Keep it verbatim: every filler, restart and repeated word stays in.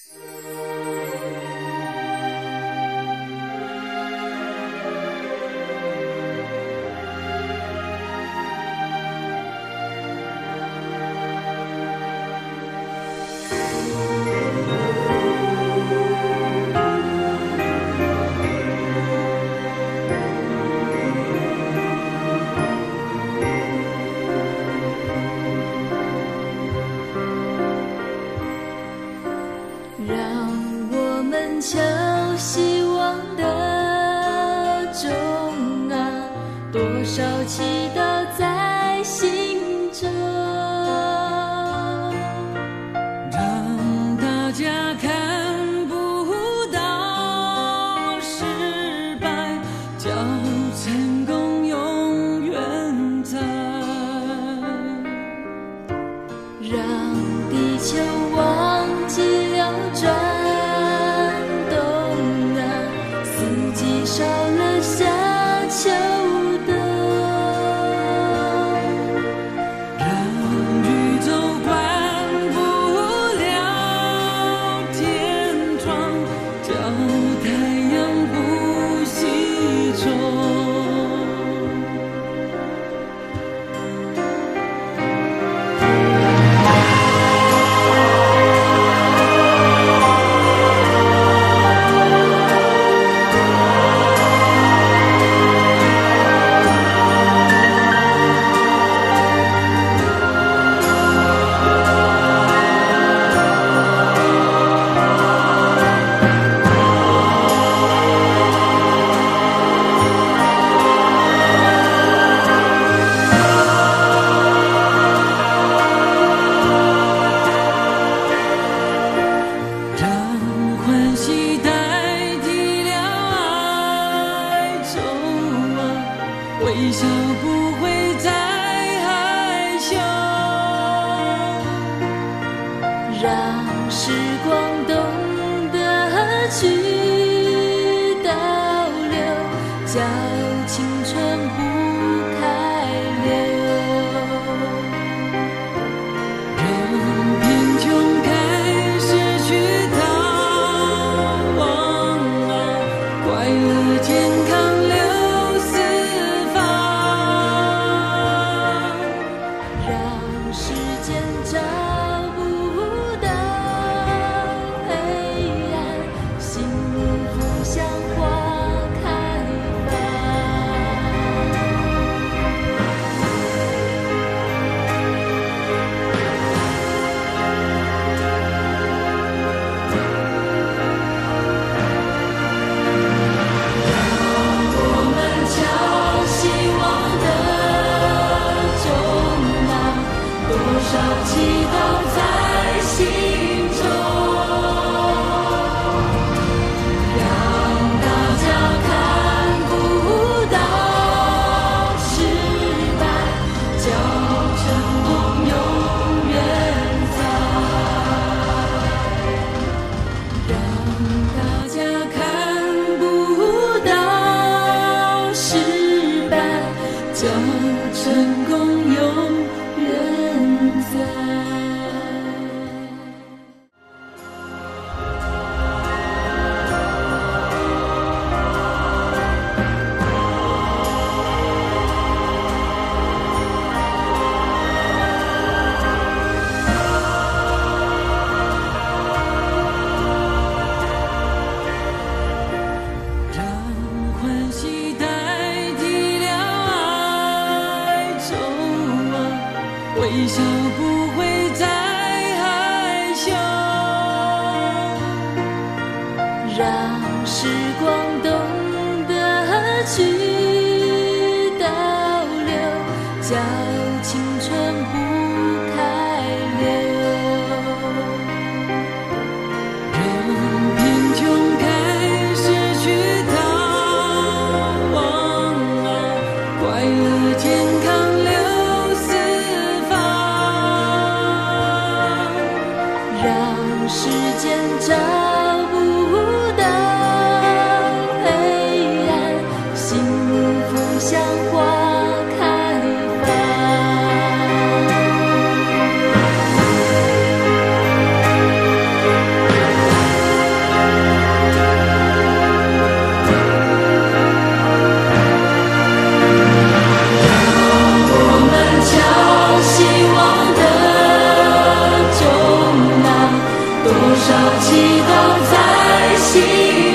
求希望的钟啊，多少祈祷在心中， 让大家看不到失败，叫成功永远在， 让地球忘记了转。 少了夏秋冬， 让宇宙关不了天窗，叫太阳不西冲。 微笑不会再害羞， 让时光懂得去倒流，叫青春不开溜， 让贫穷开始去逃亡啊，快乐健康流。 找不到黑暗，幸福像花开放。让我们敲希望的钟啊，多少祈祷在心中，让大家看不到失败，叫成功永远在，让大家看不到失败，叫成功永远在。 微笑不会再害羞， 让时光懂得去倒流，叫青春不开溜， 让贫穷开始去逃亡啊，快乐健康。 让时间找不到黑暗，幸福像花开放。 祈祷在心。